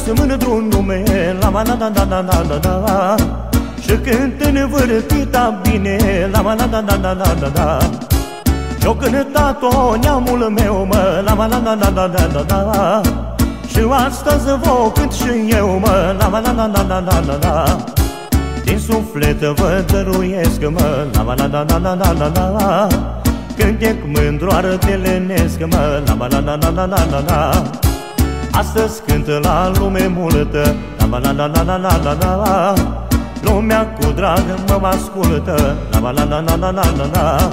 mândru nume, la la la la la la la la. Și cânt învârtita bine, la la la la la la la la. Și-o cântat-o neamul meu, mă, la la la la la la la la. Și astăzi vă cânt și eu, mă, la la la la la la la la. Din suflet vă dăruiesc, mă, la la la la la la la la. Cântec mândru ardelenesc, mă, la la la la la la la la. Astăzi cânt la lume multă, la la la la la la la la. Lumea cu drag mă ascultă, la la la la la la la la.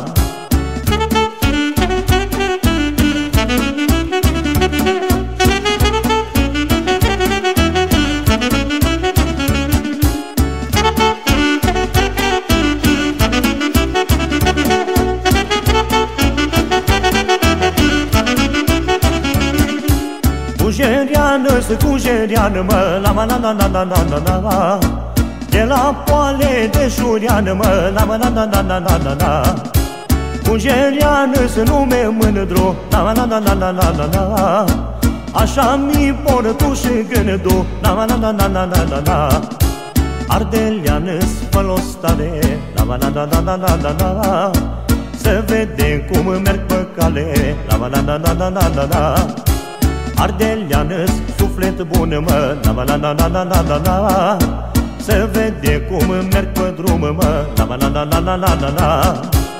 Cujeriană, mă, la la la la la la la la la. De la poale de șuriană, mă, la la la la la la la la. Cujeriană-s nume mândru, la la la la la la la la. Așa mi portu și gândul, la la la la la la la la. Ardeleană-s fălostare, la la la la la la la la. Să vedem cum merg pe cale, la la la la la la la la. Ardeleană-s suflet bun, mă, la la la la la la la la. Să vede cum merg pe drum, mă, la la la la la la la la.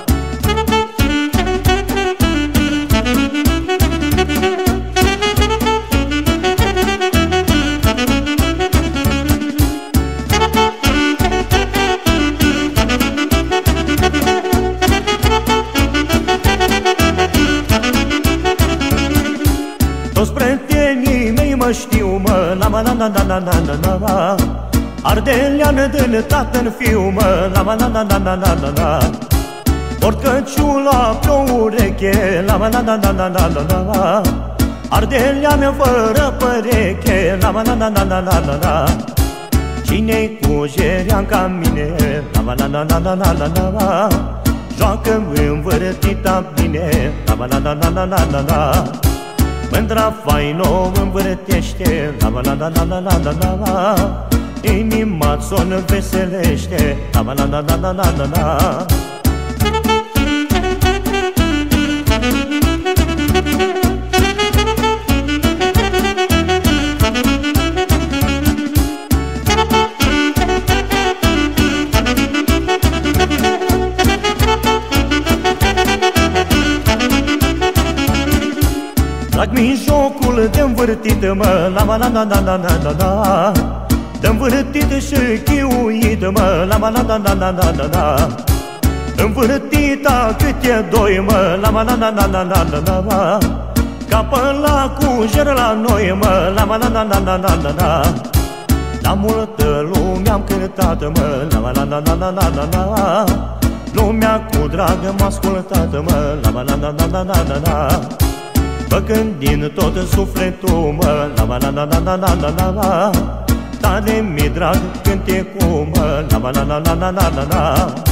Toți prietenii mei mă știu, mă, la la la la la la la la la. Ardeleană din tată-n fiu, mă, la la la la la la la la. Port căciula pe-o ureche, la la la la la la la la la. Ardeleană fără păreche, la la la la la la la la. Cine-i cujerian ca mine, la la la la la la la la la. Joacă învârtita bine, la la la la la la la la. Mândra faină învârtește, la la la la la la la la la. Inima ți-o veselește, la la la la la la la la. Trag-mi jocul de învârtit, mă, la la la la la la la la. De învârtit și chiuit, mă, la la la la la la la la. Învârtita câte doi, mă, la la la la la la la la la. Capă la cujer la noi, mă, la la la la la la la la. La multă lume am cântat, mă, la la la la la la la la. Lumea cu drag m-a ascultat, mă, la la la la la la la la. Făcând din tot sufletul, mă, la la la la la la la la la. Tare mi drag cântecul, mă, la la la la la la la la.